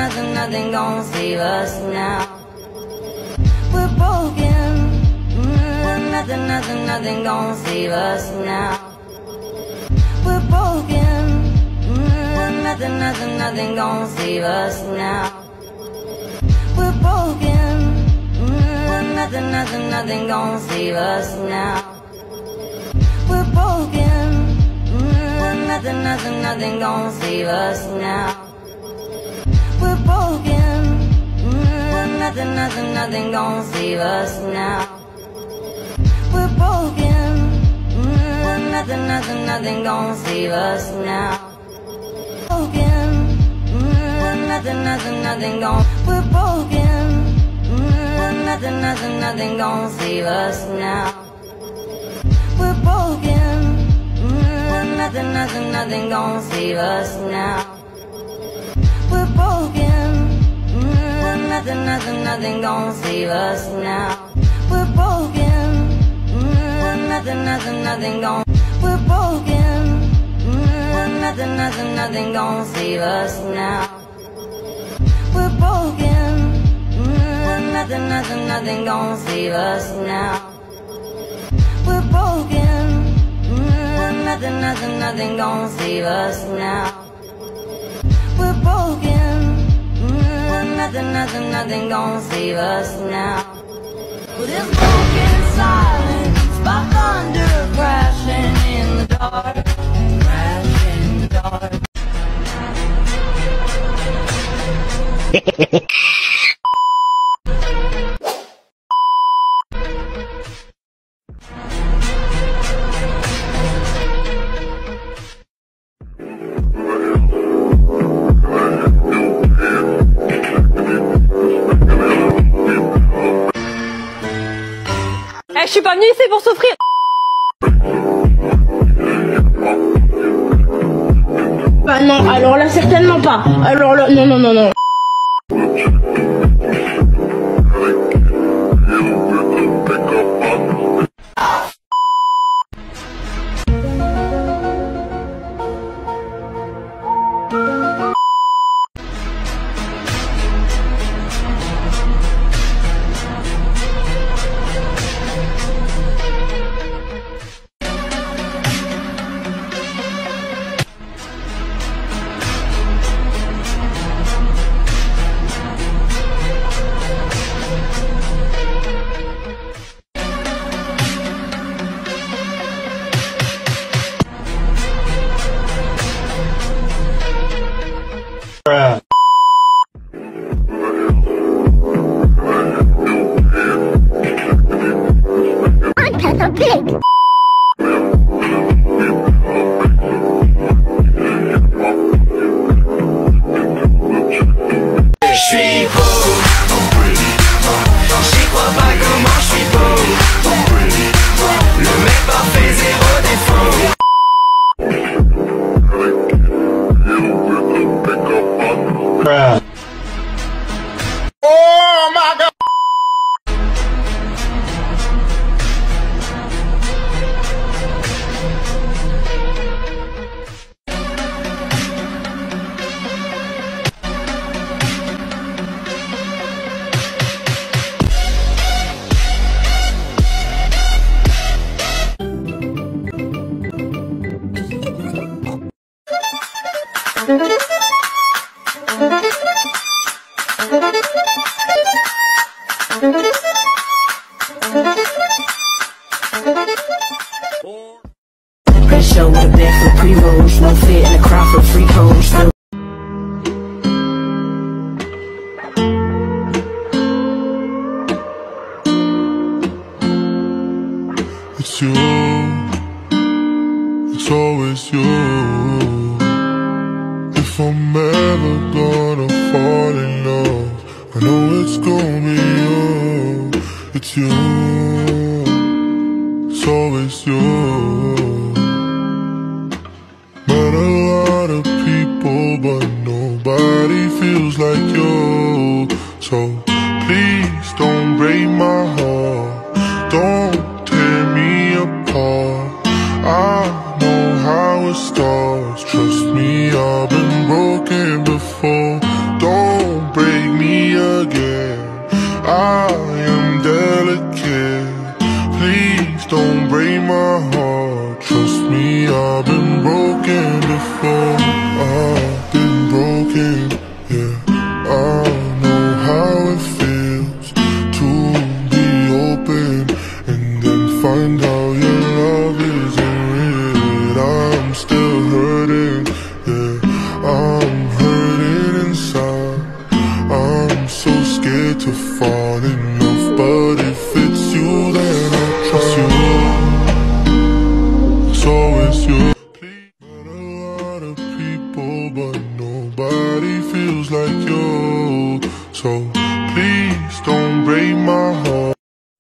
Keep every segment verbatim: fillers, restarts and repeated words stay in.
nothing, nothing gon' save us now. We're broken. Mm, nothing, nothing, nothing gon' save us now. We're broken. Mm, nothing, nothing, nothing gon' save us now. We're broken. Mm, nothing, nothing, nothing gon' save us now. We're broken. Mm, nothing, nothing, nothing gon' save us now. We're broken. Mm, nothing, nothing, nothing gon' save us now. We're broken. Mm, nothing, nothing, nothing gon' save us now. Broken. Mm, nothing, nothing, nothing gon' we're broken. Mm, nothing, nothing, nothing gon' save us now. We're broken. Mm, nothing, nothing, nothing gon' save us now. We're broken. Mm, nothing, nothing, nothing gon' save us now. We're broken. Mm, nothing, nothing, nothing gon' we're broken. Mm, nothing, nothing, nothing gon' save us now. We're broken. Mm, nothing, nothing, nothing gon' save us now. We're broken. Mm, nothing, nothing, nothing gon' save us now. We're broken. Mm, nothing, nothing, nothing gon' save us now. With this broken silence, by thunder crashing in the dark, crashing in the dark. Eh, je suis pas venue ici pour souffrir. Bah non, alors là certainement pas. Alors là, non, non, non, non. Oh my God! Red show with a bag for pre-rolls, no fit in the crowd for free hoes. Still it's you, it's always you. If I'm ever gonna fall in love, I know it's gonna be you. It's you, it's always you. Met a lot of people, but nobody feels like you. So please don't break my heart, don't tear me apart. I know how it starts, trust me, I've been broken before. Don't my heart. Trust me, I've been broken before. I've been broken, yeah. I know how it feels to be open and then find out your love isn't real. I'm still hurting, yeah. I'm hurting inside. I'm so scared to fall in love, but if it's you, then I trust you. So it's you. Met a lot of people, but nobody feels like you. So please don't break my heart.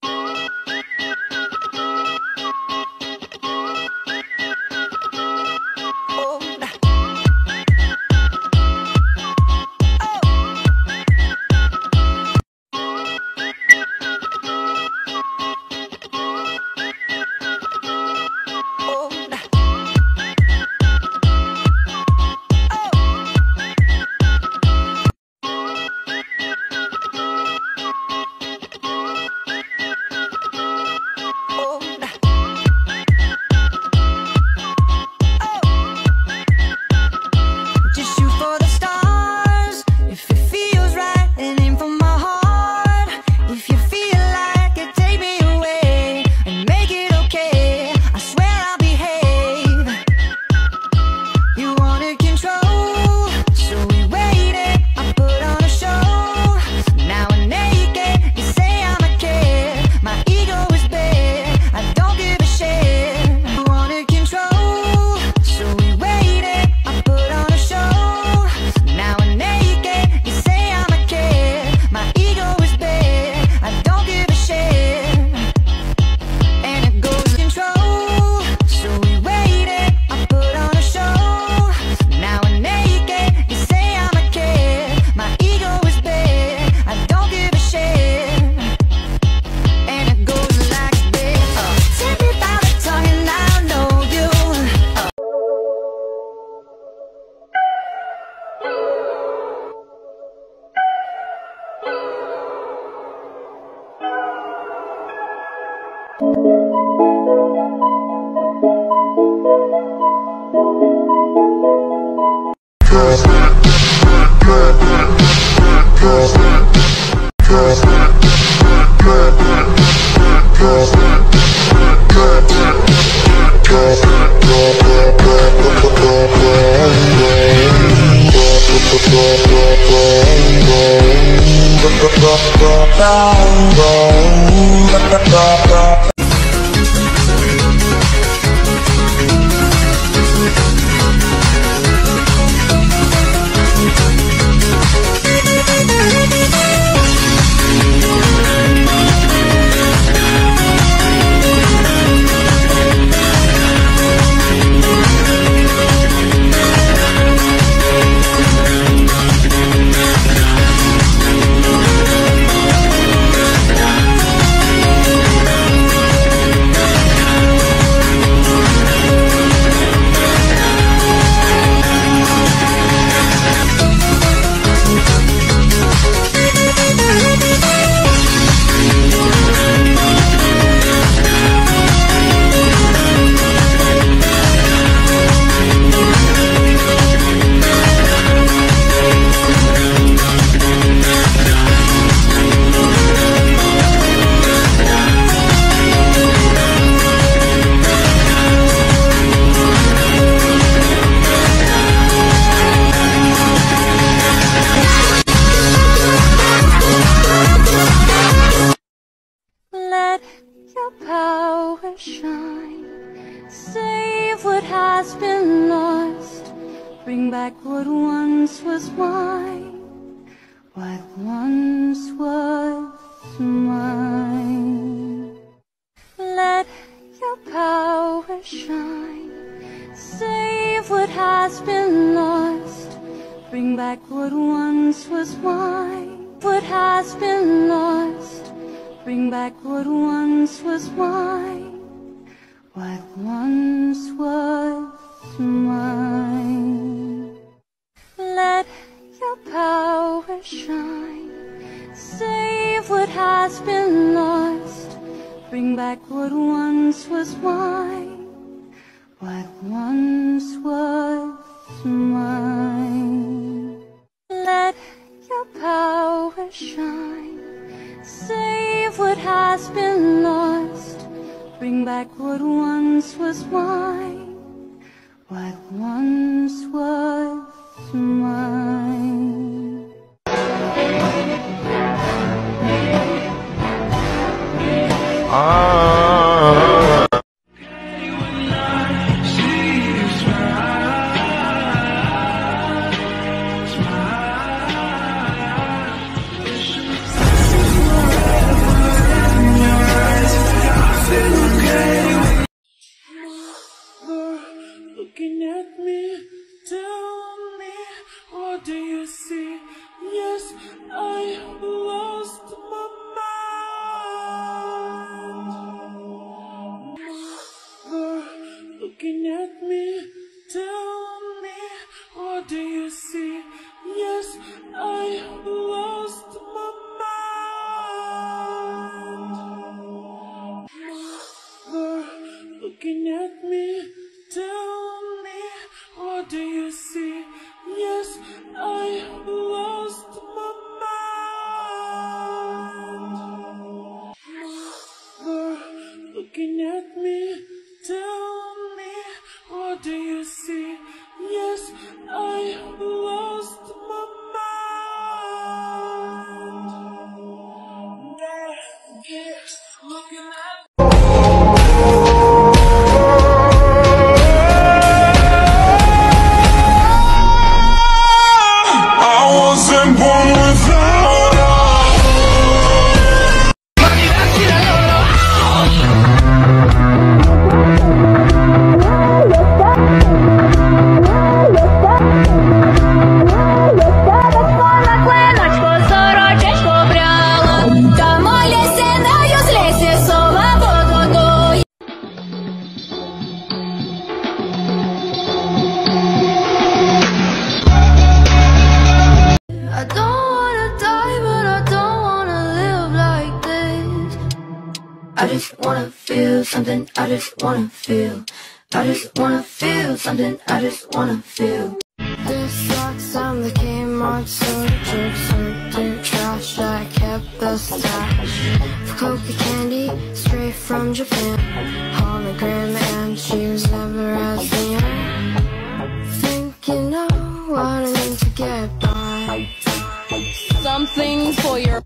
Bring back what once was mine, what once was mine. Let your power shine, save what has been lost. Bring back what once was mine, what has been lost. Bring back what once was mine, what once was mine. Let your power shine, save what has been lost. Bring back what once was mine, what once was mine. Let your power shine, save what has been lost. Bring back what once was mine, what once was mine. Ah. Looking at me, tell me, what do you see? Yes, I lost my mind. Mother, looking at me, tell me, what do you see? Yes, I lost my mind. Mother, looking at me, tell me, what do you see? Yes, I lost my mind. Mother, looking at me, tell me, what do you see? Yes, I lost my mind. Yes, looking at I just wanna feel something, I just wanna feel. I just wanna feel something, I just wanna feel. This sucks, I'm the Kmart soda jerk, certain trash. I kept the stash of coca candy straight from Japan. Hologram and she was never as the end. Think you know what I need to get by. Something for your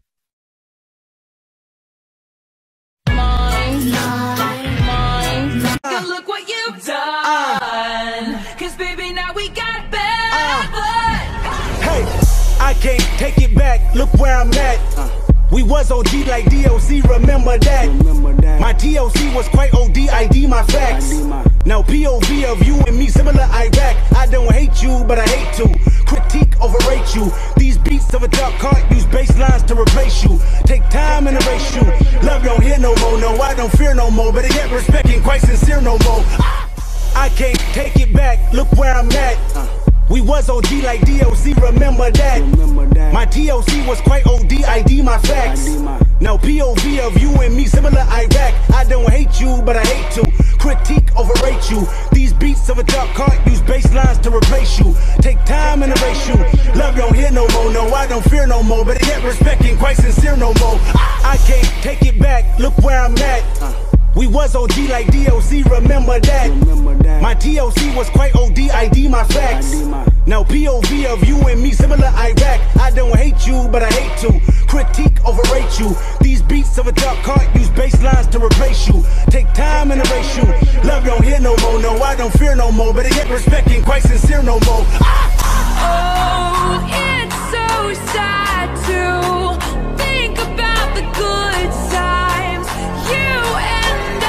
look what you've done. Cause baby, now we got bad blood. Hey, I can't take it back. Look where I'm at. We was O G like D O C, remember that. My T O C was quite O D, I D my facts. Now P O V of you and me, similar Iraq. I don't hate you, but I hate to critique, overrate you. These beats of a dark cart use bass lines to replace you. Take time and erase you. Love don't hear no more, no, I don't fear no more. Better get respect, ain't quite sincere no more. I can't take it back, look where I'm at. We was O G like D O C, remember that. My T O C was quite O D, I D my facts. Now P O V of you and me, similar Iraq. I don't hate you, but I hate to critique, overrate you. These beats of a dark cart use bass lines to replace you. Take time and erase you. Love don't hear no more, no, I don't fear no more. Better get respect, ain't quite sincere no more. I can't take it back, look where I'm at. We was O G like D O C, remember that. My T O C was quite O D, I D my facts. Now P O V of you and me, similar Iraq. I don't hate you, but I hate to critique, overrate you. These beats of a dark cart use bass lines to replace you. Take time and erase you. Love don't hear no more, no, I don't fear no more. Better get respect, ain't quite sincere no more. Oh, it's so sad to think about the good times you and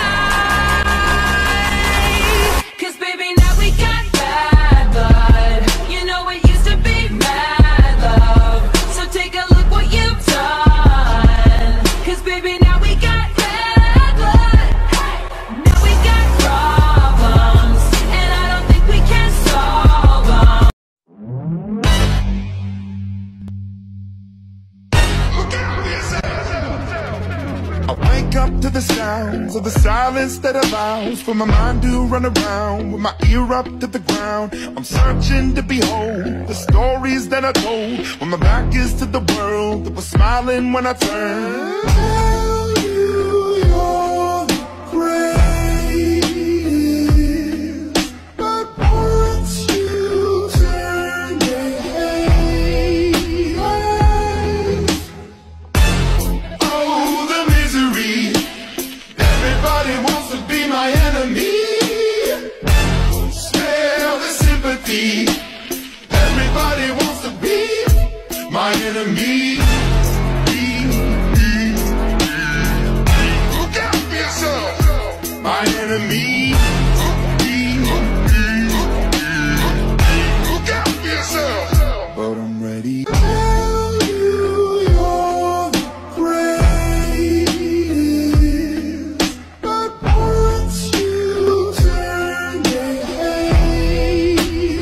I. Cause baby, now we got bad blood. You know it used to be mad love. So take a look what you've done. Cause baby, now we got bad blood. Now we got problems, and I don't think we can solve them. Look out for yourself! wake up to the sounds of the silence that allows for my mind to run around with my ear up to the ground. I'm searching to behold the stories that I told when my back is to the world that was smiling when I turned. Tell you you're the greatest, but once you turn your head, oh, the misery. Everybody wants to be my enemy. Smell the sympathy. Everybody wants to be my enemy. Look out for yourself, my enemy. Look out for yourself, but I'm ready. Tell you you're the greatest, but once you turn your head,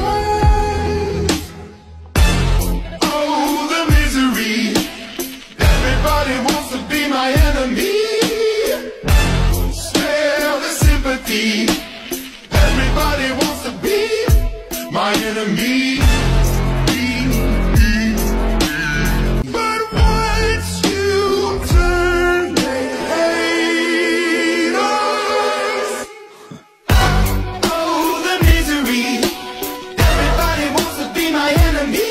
oh, the misery. Everybody wants to be my enemy. Smell the sympathy. Everybody wants to be my enemy. But once you turn they hate us. Oh, the misery. Everybody wants to be my enemy.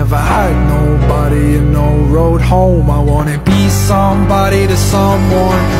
Somebody to someone.